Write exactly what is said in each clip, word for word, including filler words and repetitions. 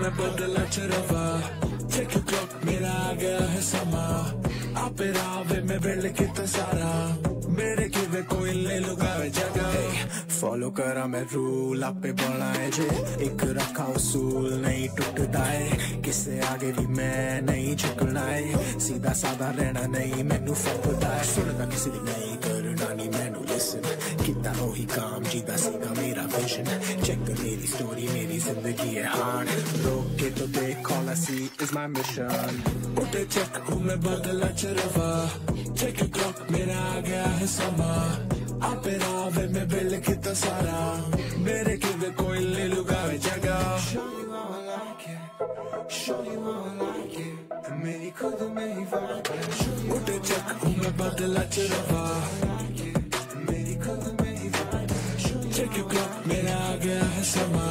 मैं बदला चरवा चेक क्लॉक मेरा आ गया है समा आपे रावे में बेल कितना सारा मेरे किवे कोई ले लुगावे जगह फॉलो करा मैं रूल आपे बनाए जे एक रखा उसूल नहीं टूटता है किसे आगे भी मैं नहीं झुकना है सीधा साधा रहना नहीं मैनू फटदा है सुनदा किसी दी नहीं करना नहीं मैनू लिसन कितना ओही काम जीदा सीधा मेरा विजन चेक मेरी स्टोरी मेरी जिंदगी है हार्ड रोक के तो देख all I see is my mission उठे चेक हूँ मैं बदला चरवा चेक क्लॉक मेरा आ गया है समा आपे रावे में बेल कितना सारा मेरे किवे कोई ले लुगावे जगह मेरी खुद में ही वाइब है उठे चेक हूँ मैं बदला चरवा मेरी खुद में ही वाइब है चेक क्लॉक मेरा आ गया है समा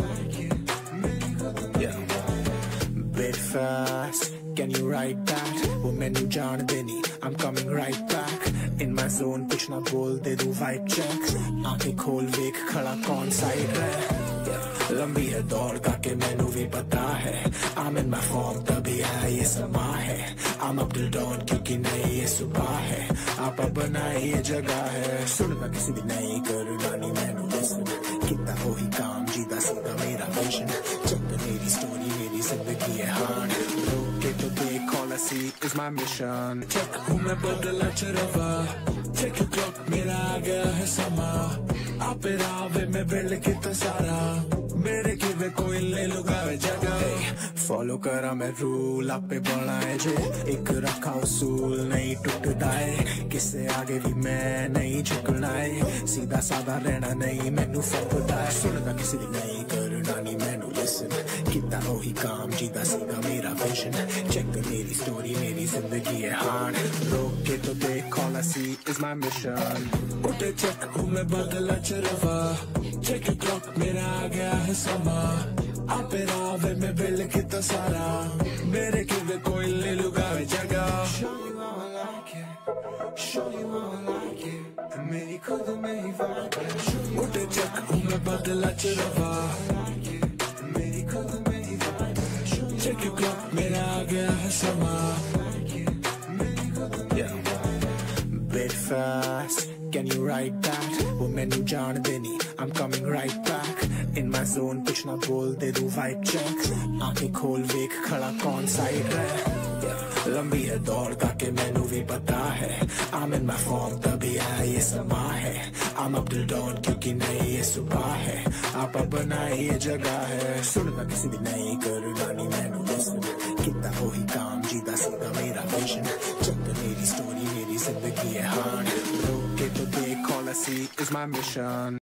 Bit fast, can you write that? वो मैनू जान देनी I'm coming right back In my zone कुछ ना बोल दे दूँ vibe check आंखें खोल वेख खड़ा कौन साइड है लंबी है दौड़ का के मैनू भी पता है I'm in my form तभी है ये समा है I'm up till dawn क्योंकि नहीं ये सुबह है आप बनाए ये जगह है सुनना किसी भी नहीं करना नहीं मैनू listen कितना वही काम जीदा सीधा मेरा विजन चेक मेरी स्टोरी मेरी जिंदगी है हार्ड रोक के तो देख all I see is my mission check हूँ मैं बदला चरवा चेक क्लॉक मेरा आ गया है समा आपे रावे में बेल कितना सारा मेरे किवे कोई ले लुगावे जगह फॉलो करा मैं रूल आपे बनाए जे एक रखा उसूल नहीं टूटता है किसे आगे भी मैं नहीं झुकना है सीधा साधा रहना नहीं मैनू फटदा है सुनदा किसी दी नहीं करना नहीं मैनू लिसन कितना वही काम जीदा सीधा मेरा विजन चेक मेरी स्टोरी मेरी जिंदगी है हार्ड रोक के तो देख all I see is my mission उठे चेक हूँ मैं बदला चरवा चेक क्लॉक मेरा आ गया है समा आपे रावे में बेल कितना सारा मेरे किवे कोई ले लुगावे जगह मेरी खुद में ही वाइब है उठे चेक हूँ मैं बदला चरवा मेरी खुद में ही वाइब है चेक क्लॉक मेरा आ गया है समा Bit fast, can you write that? वो मैनू जान देनी I'm coming right back In my zone कुछ ना बोल दे दूँ vibe check आंखें खोल वेख खड़ा कौन साइड है लंबी है दौड़ का के मैनू भी पता है I'm in my form तभी है ये समा है I'm up till dawn क्योंकि नहीं ये सुबह है आप बनाए ये जगह है सुनना किसी भी नहीं करना नहीं मैनू listen कितना वही काम जीदा सीधा मेरा विजन चेक मेरी स्टोरी मेरी जिंदगी है हार्ड रोक के तो देख all I see is my mission